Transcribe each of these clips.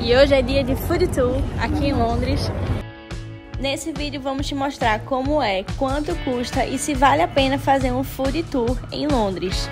E hoje é dia de Food Tour aqui em Londres. Nesse vídeo vamos te mostrar como é, quanto custa e se vale a pena fazer um Food Tour em Londres.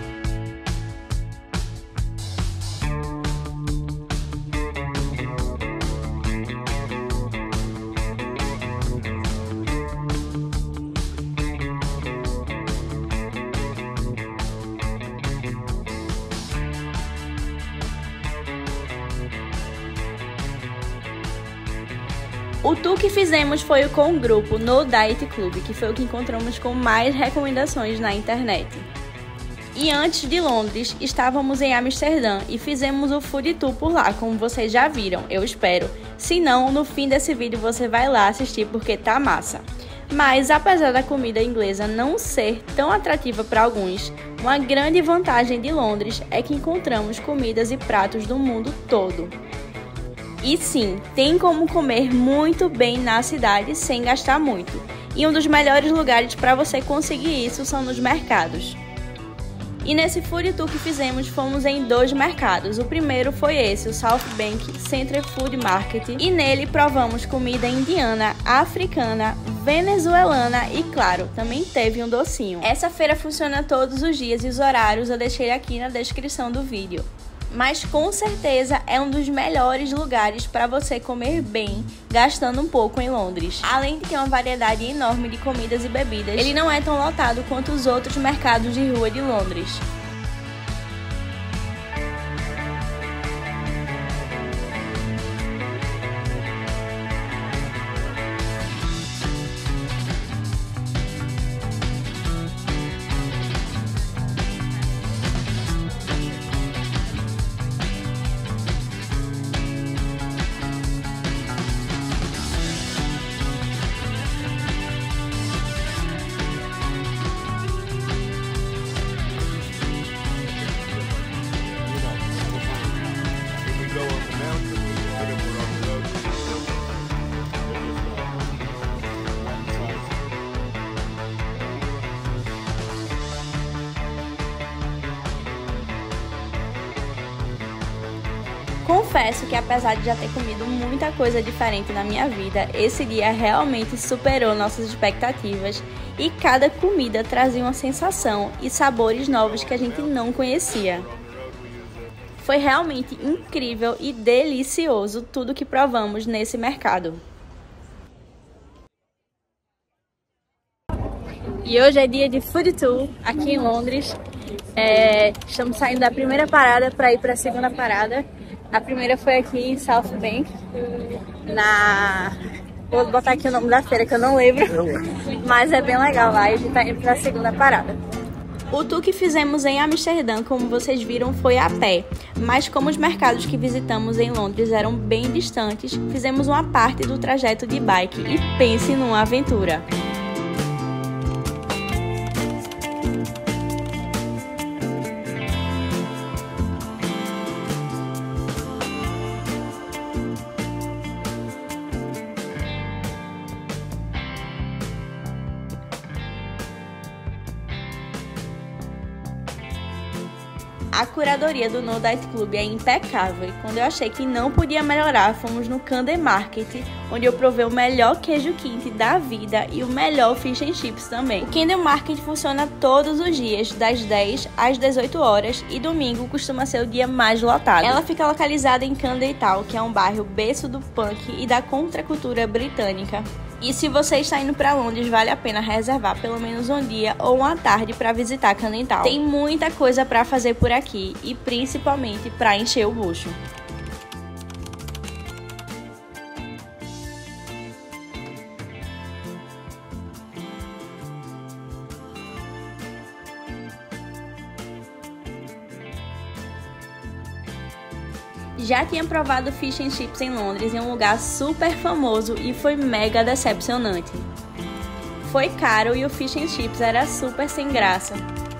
O tour que fizemos foi com o grupo No Diet Club, que foi o que encontramos com mais recomendações na internet. E antes de Londres, estávamos em Amsterdã e fizemos o Food Tour por lá, como vocês já viram, eu espero. Se não, no fim desse vídeo você vai lá assistir porque tá massa. Mas apesar da comida inglesa não ser tão atrativa para alguns, uma grande vantagem de Londres é que encontramos comidas e pratos do mundo todo. E sim, tem como comer muito bem na cidade sem gastar muito. E um dos melhores lugares para você conseguir isso são nos mercados. E nesse Food Tour que fizemos, fomos em 2 mercados. O primeiro foi esse, o South Bank Central Food Market. E nele provamos comida indiana, africana, venezuelana e, claro, também teve um docinho. Essa feira funciona todos os dias e os horários eu deixei aqui na descrição do vídeo. Mas com certeza é um dos melhores lugares para você comer bem, gastando um pouco em Londres. Além de ter uma variedade enorme de comidas e bebidas, ele não é tão lotado quanto os outros mercados de rua de Londres. Confesso que apesar de já ter comido muita coisa diferente na minha vida, esse dia realmente superou nossas expectativas e cada comida trazia uma sensação e sabores novos que a gente não conhecia. Foi realmente incrível e delicioso tudo que provamos nesse mercado. E hoje é dia de Food Tour aqui em Londres. Estamos saindo da primeira parada para ir para a segunda parada. A primeira foi aqui em South Bank, vou botar aqui o nome da feira que eu não lembro, mas é bem legal lá e a gente tá indo para a segunda parada. O tour que fizemos em Amsterdã, como vocês viram, foi a pé, mas como os mercados que visitamos em Londres eram bem distantes, fizemos uma parte do trajeto de bike e pense numa aventura. A curadoria do No Diet Club é impecável e quando eu achei que não podia melhorar, fomos no Camden Market, onde eu provei o melhor queijo quente da vida e o melhor fish and chips também. O Camden Market funciona todos os dias, das 10 às 18 horas e domingo costuma ser o dia mais lotado. Ela fica localizada em Camden Town, que é um bairro berço do punk e da contracultura britânica. E se você está indo para Londres, vale a pena reservar pelo menos um dia ou uma tarde para visitar Camden Town. Tem muita coisa para fazer por aqui e principalmente para encher o bucho. Já tinha provado fish and chips em Londres em um lugar super famoso e foi mega decepcionante. Foi caro e o fish and chips era super sem graça.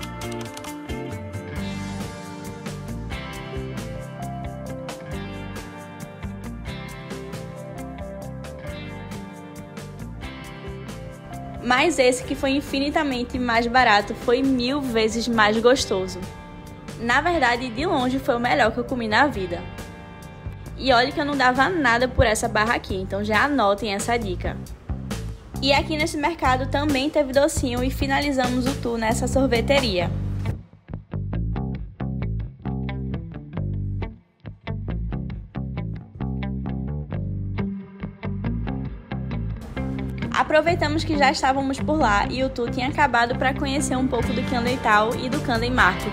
Mas esse que foi infinitamente mais barato foi 1000 vezes mais gostoso. Na verdade, de longe foi o melhor que eu comi na vida. E olha que eu não dava nada por essa barra aqui, então já anotem essa dica. E aqui nesse mercado também teve docinho e finalizamos o tour nessa sorveteria. Aproveitamos que já estávamos por lá e o tour tinha acabado para conhecer um pouco do Camden Town e do Camden Market.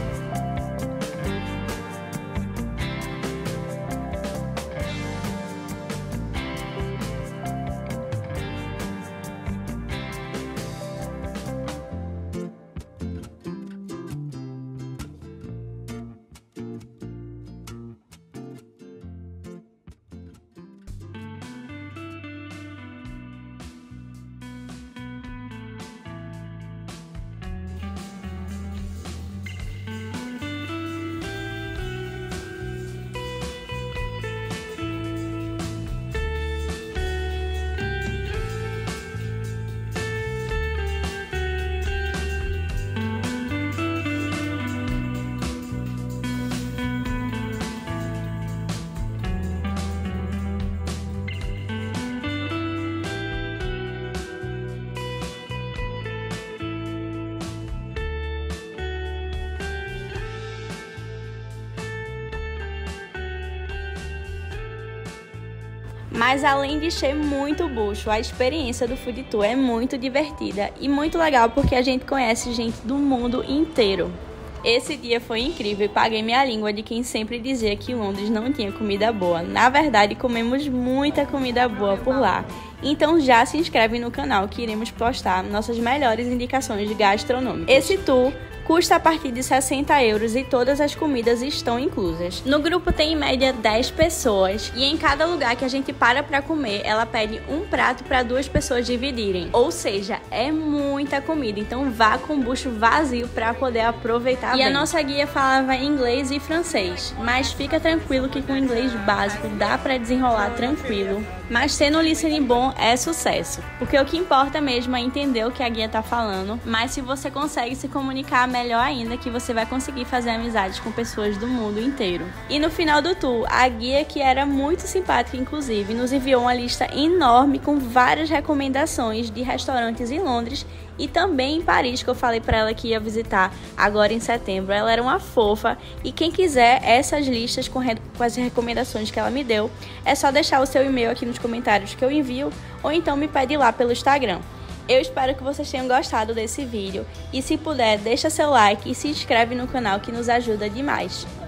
Mas além de ser muito bucho, a experiência do Food Tour é muito divertida e muito legal porque a gente conhece gente do mundo inteiro. Esse dia foi incrível e paguei minha língua de quem sempre dizia que Londres não tinha comida boa. Na verdade, comemos muita comida boa por lá. Então já se inscreve no canal que iremos postar nossas melhores indicações gastronômicas. Esse tour custa a partir de 60 € e todas as comidas estão inclusas. No grupo tem em média 10 pessoas e em cada lugar que a gente para comer, ela pede um prato para 2 pessoas dividirem. Ou seja, é muita comida, então vá com o bucho vazio para poder aproveitar bem. E a nossa guia falava inglês e francês, mas fica tranquilo que com inglês básico dá para desenrolar tranquilo. Mas tendo um listening bom é sucesso, porque o que importa mesmo é entender o que a guia tá falando, mas se você consegue se comunicar melhor ainda, que você vai conseguir fazer amizades com pessoas do mundo inteiro. E no final do tour, a guia, que era muito simpática inclusive, nos enviou uma lista enorme com várias recomendações de restaurantes em Londres e também em Paris, que eu falei para ela que ia visitar agora em setembro. Ela era uma fofa e quem quiser essas listas com as recomendações que ela me deu, é só deixar o seu e-mail aqui nos comentários que eu envio ou então me pede lá pelo Instagram. Eu espero que vocês tenham gostado desse vídeo e se puder, deixa seu like e se inscreve no canal que nos ajuda demais.